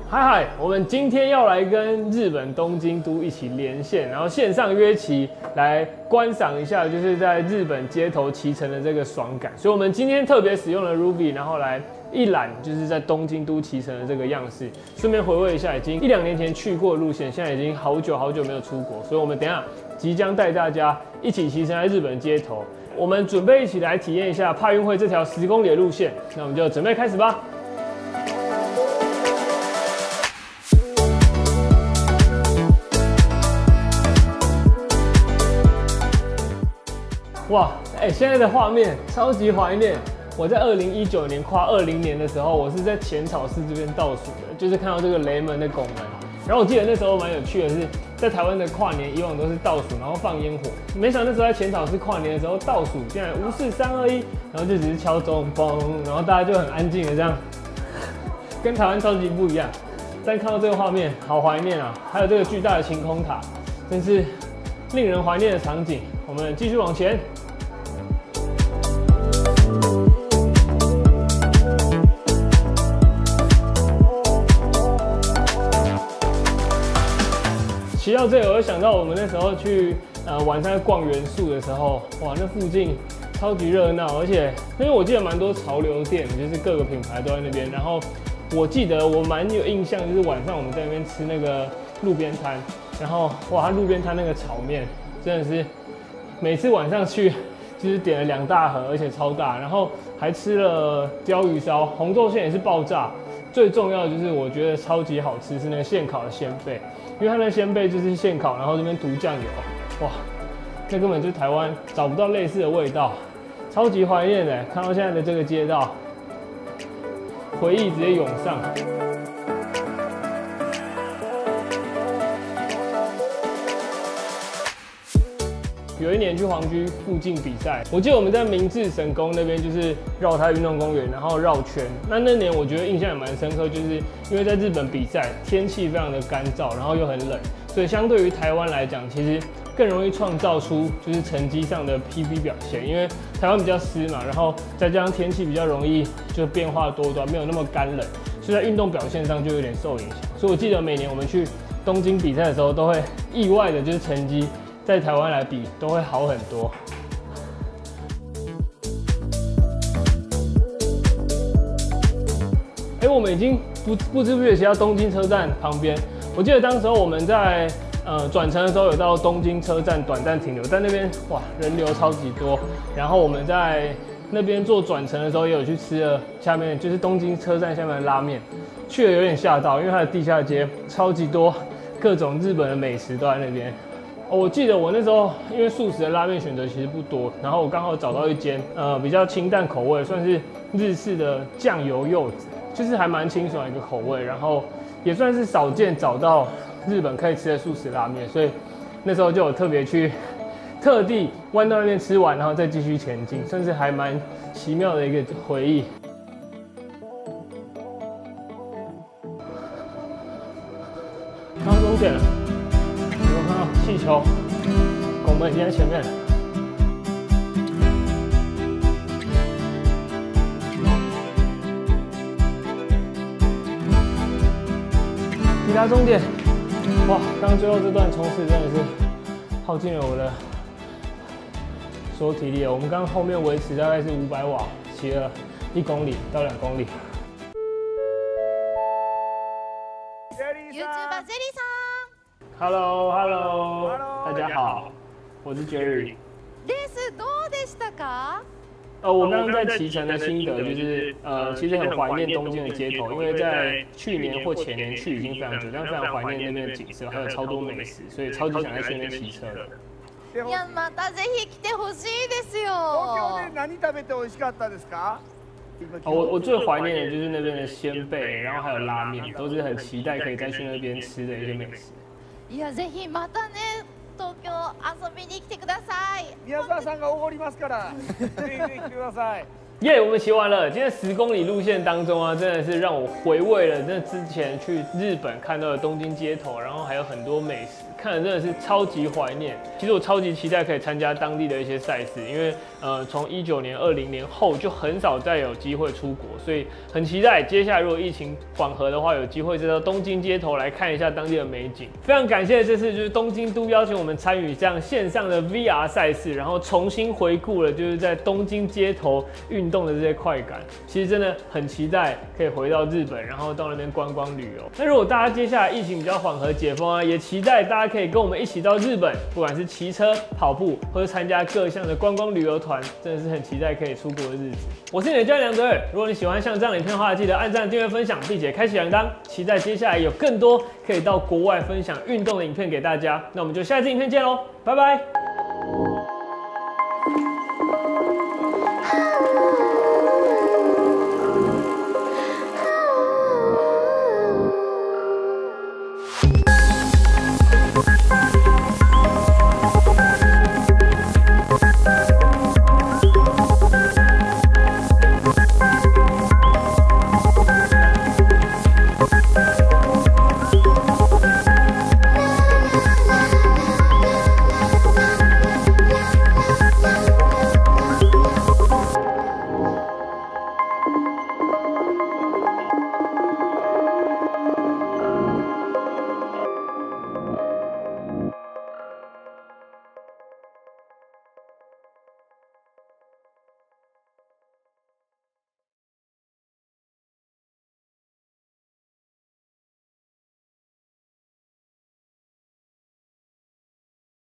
嗨，我们今天要来跟日本东京都一起连线，然后线上约骑来观赏一下，就是在日本街头骑乘的这个爽感。所以，我们今天特别使用了 Ruby， 然后来一览就是在东京都骑乘的这个样式，顺便回味一下已经1-2年前去过的路线，现在已经好久没有出国，所以我们等一下即将带大家一起骑乘在日本街头。我们准备一起来体验一下帕运会这条10公里的路线，那我们就准备开始吧。哇，现在的画面超级怀念。我在2019年跨20年的时候，我是在浅草寺这边倒数的，就是看到这个雷门的拱门。然后我记得那时候蛮有趣的是，在台湾的跨年以往都是倒数，然后放烟火。没想到那时候在浅草寺跨年的时候倒数，竟然无视3、2、1，然后就只是敲钟嘣，然后大家就很安静的这样，跟台湾超级不一样。但看到这个画面，好怀念啊！还有这个巨大的晴空塔，真是令人怀念的场景。我们继续往前。骑到这里，我就想到我们那时候去晚上逛元素的时候，哇，那附近超级热闹，而且因为我记得蛮多潮流店，就是各个品牌都在那边。然后我记得我蛮有印象，就是晚上我们在那边吃那个路边摊，然后哇，它路边摊那个炒面真的是每次晚上去就是点了2大盒，而且超大，然后还吃了鲷鱼烧，红豆馅也是爆炸。最重要的就是我觉得超级好吃是那个现烤的鲜贝，因为它的鲜贝就是现烤，然后这边涂酱油，哇，那根本就是台湾找不到类似的味道，超级怀念的。看到现在的这个街道，回忆直接涌上。有一年去皇居附近比赛，我记得我们在明治神宫那边就是绕台运动公园，然后绕圈。那年我觉得印象也蛮深刻，就是因为在日本比赛，天气非常的干燥，然后又很冷，所以相对于台湾来讲，其实更容易创造出就是成绩上的 PB 表现。因为台湾比较湿嘛，然后再加上天气比较容易就变化多端，没有那么干冷，所以在运动表现上就有点受影响。所以我记得每年我们去东京比赛的时候，都会意外的就是成绩在台湾来比都会好很多。我们已经不知不觉骑到东京车站旁边。我记得当时候我们在转乘的时候有到东京车站短暂停留，但那边哇人流超级多。然后我们在那边做转乘的时候也有去吃了下面就是东京车站下面的拉面，去了有点吓到，因为它的地下街超级多各种日本的美食都在那边。我记得我那时候因为素食的拉面选择其实不多，然后我刚好找到一间比较清淡口味，算是日式的酱油柚子，就是还蛮清爽的一个口味，然后也算是少见找到日本可以吃的素食拉面，所以那时候就有特地弯到那边吃完，然后再继续前进，算是还蛮奇妙的一个回忆。刚终点了。气球，拱门已经在前面了。抵达终点，哇！刚最后这段冲刺真的是耗尽了我的所有体力了。我们刚后面维持大概是500瓦，骑了1公里到2公里。 YouTuber ゼリーさん。 Hello， 大家好，我是 Jerry。 レースどうでしたか？ 我刚刚在骑乘的心得就是，其实很怀念東京的街头，因为在去年或前年去已经非常久，但非常怀念那边的景色，还有超多美食，所以超級想在去那边骑車的。 いや、またぜひ来てほしいですよ。 東京で何食べて美味しかったですか？ 我最怀念的就是那边的鲜贝，然后还有拉面，都是很期待可以再去那边吃的一些美食。 いや、ぜひまたね、東京遊びに来てください。 宮沢さんがおごりますから、ぜひ来てください。 耶，我们骑完了。今天10公里路线当中啊，真的是让我回味了那之前去日本看到的东京街头，然后还有很多美食， 看的真的是超级怀念。其实我超级期待可以参加当地的一些赛事，因为从19年、20年后就很少再有机会出国，所以很期待接下来如果疫情缓和的话，有机会再到东京街头来看一下当地的美景。非常感谢这次就是东京都邀请我们参与这样线上的 VR 赛事，然后重新回顾了就是在东京街头运动的这些快感。其实真的很期待可以回到日本，然后到那边观光旅游。那如果大家接下来疫情比较缓和解封啊，也期待大家可以跟我们一起到日本，不管是骑车、跑步，或者参加各项的观光旅游团，真的是很期待可以出国的日子。我是你的教练梁德尔，如果你喜欢像这样的影片的话，记得按赞、订阅、分享，并且开启铃铛，期待接下来有更多可以到国外分享运动的影片给大家。那我们就下一支影片见喽，拜拜。